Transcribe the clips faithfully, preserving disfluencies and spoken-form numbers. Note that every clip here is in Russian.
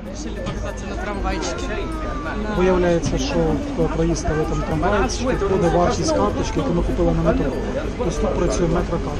Решили покататься на трамвайчике. На... Виявляється, що проїзд в цьому трамвайчику входить вартість карточки, яку ми купили на метро. Ось тут працює метрокарта.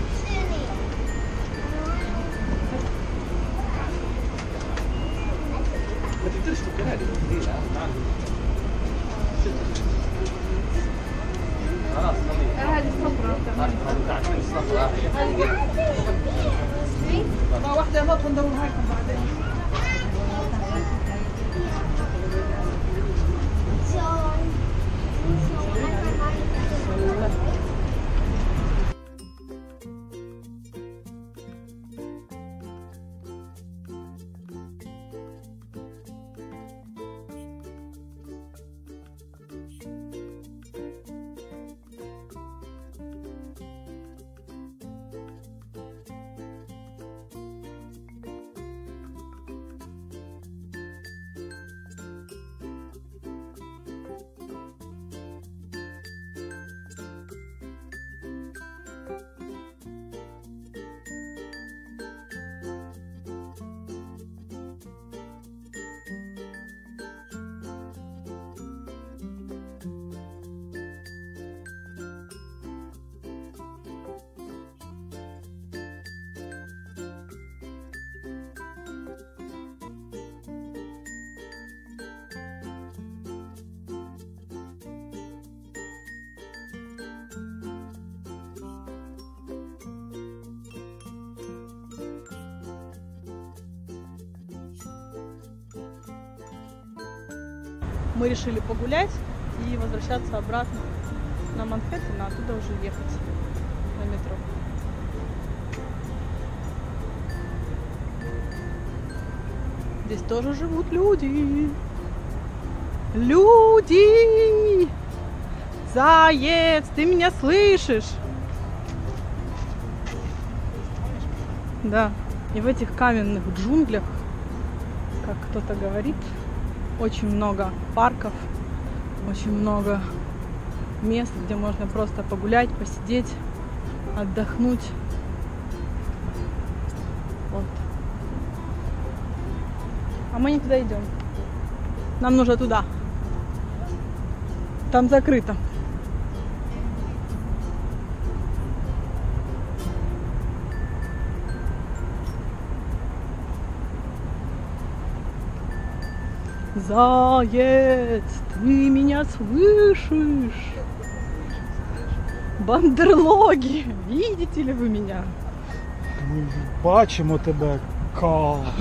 Мы решили погулять и возвращаться обратно на Манхэттен, а оттуда уже ехать на метро. Здесь тоже живут люди. Люди! Заяц, ты меня слышишь? Да, и в этих каменных джунглях, как кто-то говорит, очень много парков, очень много мест, где можно просто погулять, посидеть, отдохнуть. Вот. А мы не туда идем. Нам нужно туда. Там закрыто. Заяц, ты меня слышишь? Бандерлоги, видите ли вы меня? Ми бачимо тебе, Ка.